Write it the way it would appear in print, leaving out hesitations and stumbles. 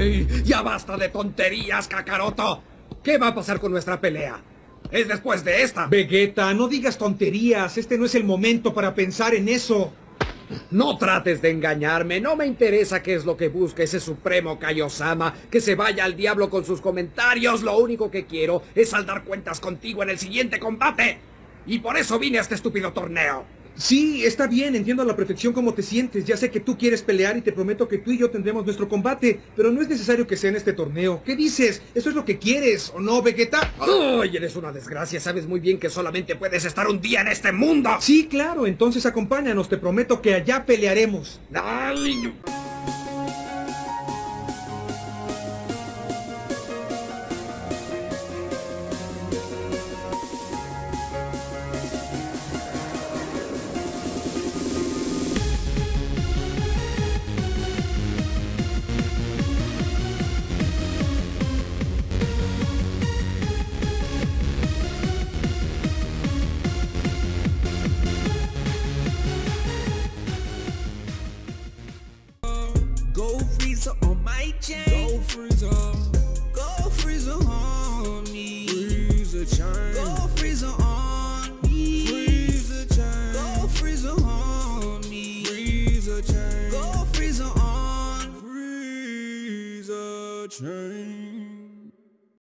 Ay, ya basta de tonterías, Kakaroto. ¿Qué va a pasar con nuestra pelea? Es después de esta. Vegeta, no digas tonterías. Este no es el momento para pensar en eso. No trates de engañarme. No me interesa qué es lo que busca ese supremo Kaiosama. Que se vaya al diablo con sus comentarios. Lo único que quiero es saldar cuentas contigo en el siguiente combate. Y por eso vine a este estúpido torneo. Sí, está bien, entiendo a la perfección cómo te sientes. Ya sé que tú quieres pelear y te prometo que tú y yo tendremos nuestro combate. Pero no es necesario que sea en este torneo. ¿Qué dices? ¿Eso es lo que quieres o no, Vegeta? ¡Ay, eres una desgracia! Sabes muy bien que solamente puedes estar un día en este mundo. Sí, claro, entonces acompáñanos. Te prometo que allá pelearemos. Ay. Go Frieza on my chain. Go Frieza on me. Frieza chain. Go Frieza on me. Frieza chain. Go Frieza on me. Frieza chain. Go Frieza on. Frieza chain.